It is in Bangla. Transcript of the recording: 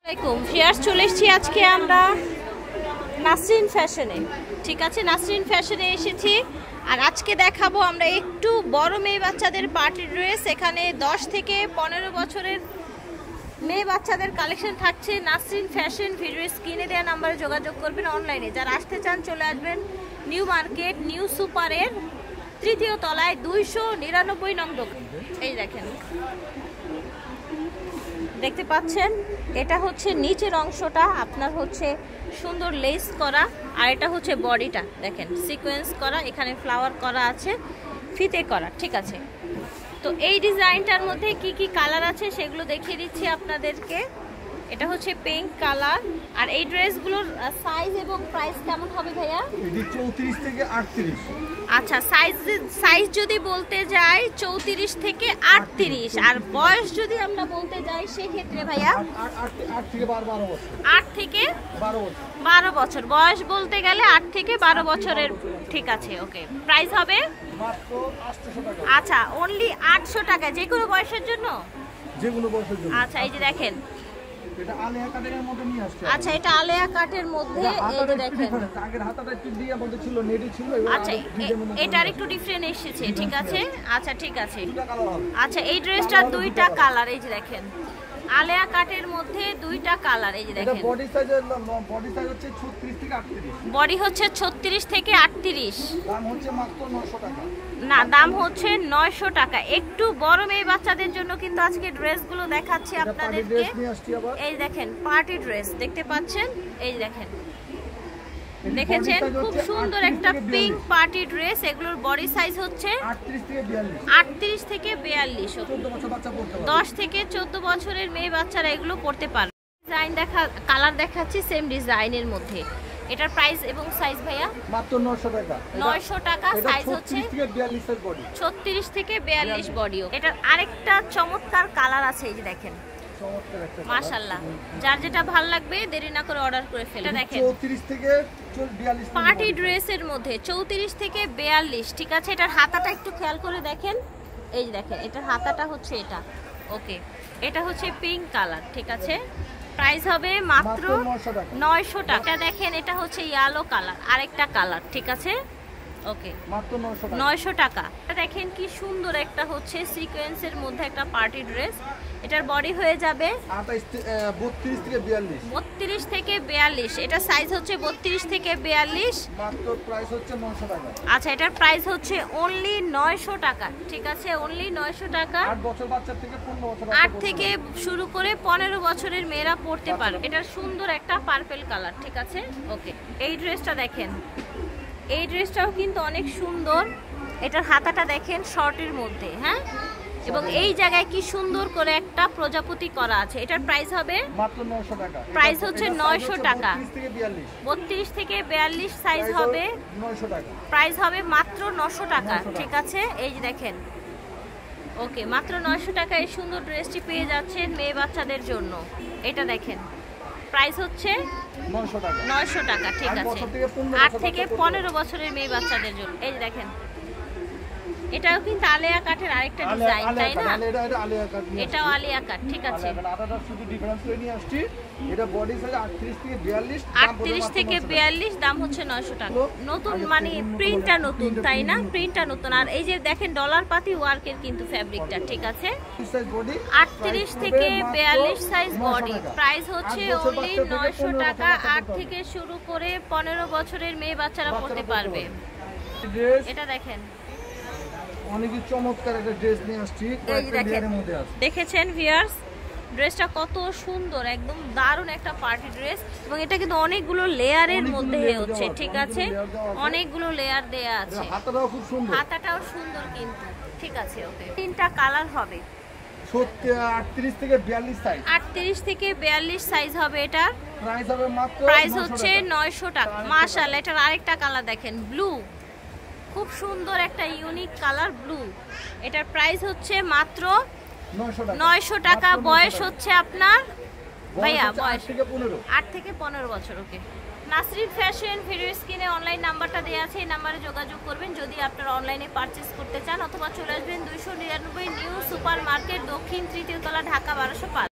ভিউয়ার্স চলে এসেছি আজকে আমরা নাসরিন ফ্যাশনে। ঠিক আছে, নাসরিন ফ্যাশনে এসেছি আর আজকে দেখাবো আমরা একটু বড় মেয়ে বাচ্চাদের পার্টি ড্রেস। এখানে 10 থেকে 15 বছরের মেয়ে বাচ্চাদের কালেকশন থাকছে। নাসরিন ফ্যাশন, ভিডিও স্ক্রিনে দেওয়া নাম্বারে যোগাযোগ করবেন। অনলাইনে যারা আসতে চান চলে আসবেন নিউ মার্কেট, নিউ সুপারের 3য় তলায় 299 নং দোকান। এই দেখেন, দেখতে পাচ্ছেন এটা হচ্ছে নিচের অংশটা আপনার হচ্ছে সুন্দর লেস করা, আর এটা হচ্ছে বডিটা দেখেন সিকোয়েন্স করা, এখানে ফ্লাওয়ার করা আছে, ফিতে করা। ঠিক আছে, তো এই ডিজাইনটার মধ্যে কি কি কালার আছে সেগুলো দেখিয়ে দিচ্ছি আপনাদেরকে। এটা হচ্ছে পিঙ্ক কালার। আর এই ড্রেসগুলোর সাইজ এবং প্রাইস কেমন হবে ভাইয়া? এটি 34 থেকে 38। আচ্ছা, সাইজ যদি বলতে যাই 34 থেকে 38, আর বয়স যদি আমরা বলতে যাই সেক্ষেত্রে ভাইয়া 8 থেকে 12 বছর। 8 থেকে 12 বছর বয়স বলতে গেলে 8 থেকে 12 বছরের। ঠিক আছে, ওকে। প্রাইস হবে মাত্র 800 টাকা। আচ্ছা, অনলি 800 টাকা, যে কোনো বয়সের জন্য? যে কোনো বয়সের জন্য। আচ্ছা, এই যে দেখেন, এটা আলিয়া কাটের মধ্যে নিয়ে আসছে। আচ্ছা, এটা আলিয়া কাটের মধ্যে। এই যে দেখেন, আগের হাতাটা একটু দিয়ে মধ্যে ছিল, নেডি ছিল। আচ্ছা, এটার একটু ডিফারেন্ট এসেছে। ঠিক আছে, আচ্ছা ঠিক আছে। আচ্ছা, এই ড্রেসটার 2টা কালার। এই যে দেখেন, আলিয়া কাটের মধ্যে 2টা কালার। এই যে দেখেন, এটা বডি সাইজ হচ্ছে 36 থেকে 38। বডি হচ্ছে 36 থেকে 38। দাম হচ্ছে মাত্র 900 টাকা। না, দাম হচ্ছে 900 টাকা। একটু বড় মেয়ে বাচ্চাদের জন্য কিন্তু আজকে ড্রেসগুলো দেখাচ্ছি আপনাদেরকে। এই দেখেন, পার্টি ড্রেস দেখতে পাচ্ছেন। এই দেখেন, দেখেছেন খুব সুন্দর একটা পিঙ্ক পার্টি ড্রেস। এগুলোর বডি সাইজ হচ্ছে 38 থেকে 42। 10 থেকে 14 বছরের মেয়ে বাচ্চারা এগুলো পড়তে পারে। ডিজাইন কালার দেখাচ্ছি সেম ডিজাইনের মধ্যে। এটার প্রাইস এবং সাইজ ভাইয়া মাত্র 900 টাকা। 900 টাকা। সাইজ হচ্ছে 36 থেকে 42 বডিও। এটার আরেকটা চমৎকার কালার আছে। এই যে দেখেন, মাশাআল্লাহ, যার যেটা ভালো লাগবে দেরি না করে অর্ডার করে ফেলে। দেখেন 34 থেকে 42 পার্টি ড্রেসের মধ্যে 34 থেকে 42। ঠিক আছে, এটার হাতাটা একটু খেয়াল করে দেখেন। এই যে দেখেন, এটার হাতাটা হচ্ছে এটা। ওকে, এটা হচ্ছে পিঙ্ক কালার। ঠিক আছে, প্রাইস হবে মাত্র 900 টাকা। দেখেন, এটা হচ্ছে ইয়েলো কালার, আরেকটা কালার। ঠিক আছে, ওকে, মাত্র 900 টাকা। দেখেন কি সুন্দর একটা হচ্ছে সিকোয়েন্সের মধ্যে একটা পার্টি ড্রেস। এটার বডি হয়ে যাবে 32 থেকে 42। 32 থেকে 42। এটা সাইজ হচ্ছে 32 থেকে 42। মাত্র প্রাইস হচ্ছে 900 টাকা। আচ্ছা, এটার প্রাইস হচ্ছে অনলি 900 টাকা। ঠিক আছে, অনলি 900 টাকা। 8 বছর বাচ্চা থেকে 15 বছর, 8 থেকে শুরু করে 15 বছরের মেয়েরা পড়তে পারে। এটার সুন্দর একটা পার্পল কালার। ঠিক আছে, ওকে। এই ড্রেসটা দেখেন, এই ড্রেসটাও কিন্তু অনেক সুন্দর। এটার হাতাটা দেখেন শর্টের মধ্যে, হ্যাঁ, এবং এই জায়গায় কি সুন্দর করে একটা প্রজাপতি করা আছে। এটার প্রাইস হবে মাত্র 900 টাকা। প্রাইস হচ্ছে 900 টাকা। 32 থেকে 42 সাইজ হবে 900 টাকা। প্রাইস হবে মাত্র 900 টাকা। ঠিক আছে, এই যে দেখেন, ওকে, মাত্র 900 টাকা এই সুন্দর ড্রেসটি পেয়ে যাচ্ছেন মেয়ে বাচ্চাদের জন্য। এটা দেখেন, প্রাইস হচ্ছে 900 টাকা। 900 টাকা। ঠিক আছে, 8 থেকে 15 বছরের মেয়ে বাচ্চাদের জন্য। এই যে দেখেন, এটাও কিন্তু আলিয়া কাঠের আরেকটা ডিজাইন, তাই না? এটাও আলিয়া কাঠ। ঠিক আছে, আলাদা শুধু ডিফারেন্স করে নিয়ে আসছি। এটা বডি সাইজ 38 থেকে 42। 38 থেকে 42, দাম হচ্ছে 900 টাকা। নতুন মানে প্রিন্টটা নতুন, তাই না? প্রিন্টটা নতুন। আর এই যে দেখেন ডলার পাতি ওয়ার্কের কিন্তু ফ্যাব্রিকটা। ঠিক আছে, 38 থেকে 42 সাইজ বডি। প্রাইস হচ্ছে অনলি 900 টাকা। 8 থেকে শুরু করে 15 বছরের মেয়ে বাচ্চারা পড়তে পারবে। এটা দেখেন, অনেক চমৎকার একটা ড্রেস নিয়ে আসছি। দেখেছেন ভিউয়ার্স, ড্রেসটা কত সুন্দর, একদম দারুণ একটা পার্টি ড্রেস। এবং এটা কিন্তু অনেকগুলো লেয়ারের মধ্যে হচ্ছে। ঠিক আছে, অনেকগুলো লেয়ার দেয়া আছে। হাতাটাও খুব সুন্দর, হাতাটাও সুন্দর কিন্তু। ঠিক আছে, ওকে। 3টা কালার হবে। 38 থেকে 42 সাইজ। 38 থেকে 42 সাইজ হবে। এটা প্রাইস হবে মাত্র প্রাইস হচ্ছে 900 টাকা। মাশাআল্লাহ, এটার আরেকটা কালার দেখেন, ব্লু, খুব সুন্দর একটা ইউনিক কালার ব্লু। এটার প্রাইস হচ্ছে মাত্র 900 টাকা। বয়স হচ্ছে আপনার ভাইয়া, বয়স 8 থেকে 15 বছর। ওকে, নাসরিন ফ্যাশন, ভিডিও স্ক্রিনে অনলাইন নাম্বারটা দেওয়া আছে, এই নাম্বারে যোগাযোগ করবেন যদি আপনারা অনলাইনে পারচেস করতে চান, অথবা চলে আসবেন 299 নিউ সুপার মার্কেট, দক্ষিণ 3য় তলা, ঢাকা 1205।